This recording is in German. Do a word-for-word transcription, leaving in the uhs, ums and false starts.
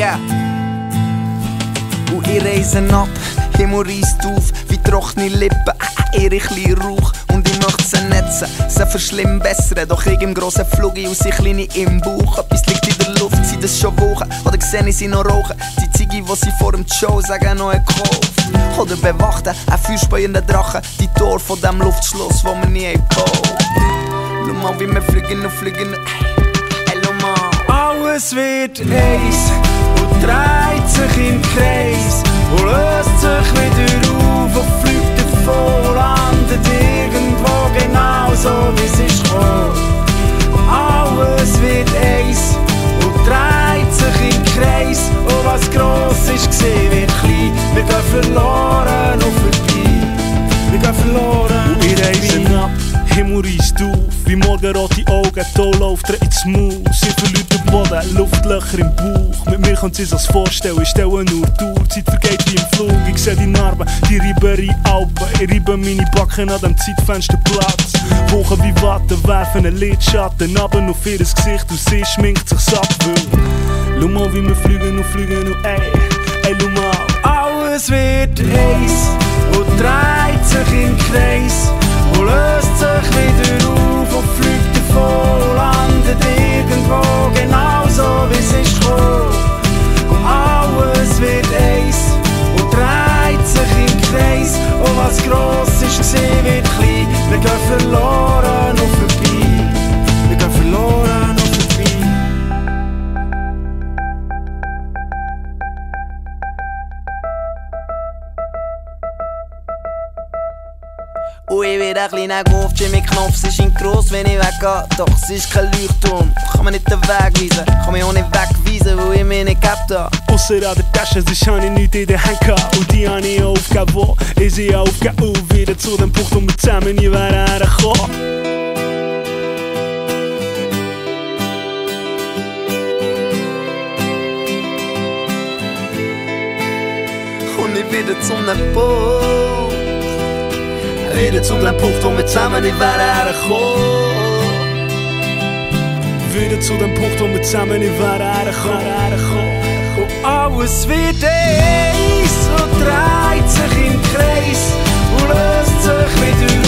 Yeah. Und ich reise ab, Himmel reisst auf, wie trockene Lippen, ihre kleine Rauch. Und ich möchte sie netzen, sie verschlimmbessern. Doch ich im grossen Flug und sie kleine im Bauch. Etwas liegt in der Luft, sind das schon Wochen? Oder sehe ich sie noch rauchen? Die Ziege, die sie vor dem Show sagen, noch gekauft. Oder bewachten, ein feuerspeiender Drache, die Tore von dem Luftschloss, wo wir nie gebaut. Schau mal, wie wir fliegen und fliegen. Hey, schau mal. Alles wird eins und dreht sich im Kreis und löst sich wieder auf und fliegt davon, landet irgendwo genau so, wie es ist gekommen. Alles wird eins und dreht sich im Kreis und was gross ist gesehen wird klein. Wir gehen verloren und vorbei, wir gehen verloren und wir reisen ab. Himmel reisst auf, wie morgenrote Augen, da läuft er ins Maus. Sie verliert den Boden, Luftlöcher im Bauch. Mit mir kann sie sich's vorstellen, ich stelle nur durch. Die Zeit vergeht wie im Flug, ich seh die Narben, die reiben Alpen. Ich reibe meine Backen an dem Zeitfensterplatz. Wochen wie Watte, werfen einen Lidschatten ab auf ihr Gesicht und sie schminkt sich's ab. Schau mal, wie wir fliegen und fliegen und ey, ey, schau mal. Alles wird eins und dreht sich im Kreis und löst sich wieder auf und fliegt davon, landet irgendwo genau so, wie es ist gekommen. Und alles wird eins und dreht sich im Kreis und was gross ist gesehen wird klein. Wir gehen verloren und vorbei, wir gehen verloren und vorbei. Und ich werde ein kleiner Golf, Jimmy Knopf, sie ist gross, wenn ich weggehe. Doch sie ist kein Leuchtturm, kann mir nicht den Weg weisen. Kann mich auch nicht wegweisen, weil ich mich nicht gehabt habe. Ausser an der Tasche, sonst habe ich nichts in den Händen gehabt. Und die habe ich aufgegeben, wo ich sie aufgegeben. Und wieder zu dem Punkt, wo wir zusammen nie wären hergekommen. Und ich wieder zu einem Punkt, wieder zu dem Punkt, wo wir zusammen nicht wären hergekommen. Wieder zu dem Punkt, wo wir zusammen nicht wären hergekommen. Und alles wird eins und dreht sich im Kreis und löst sich wieder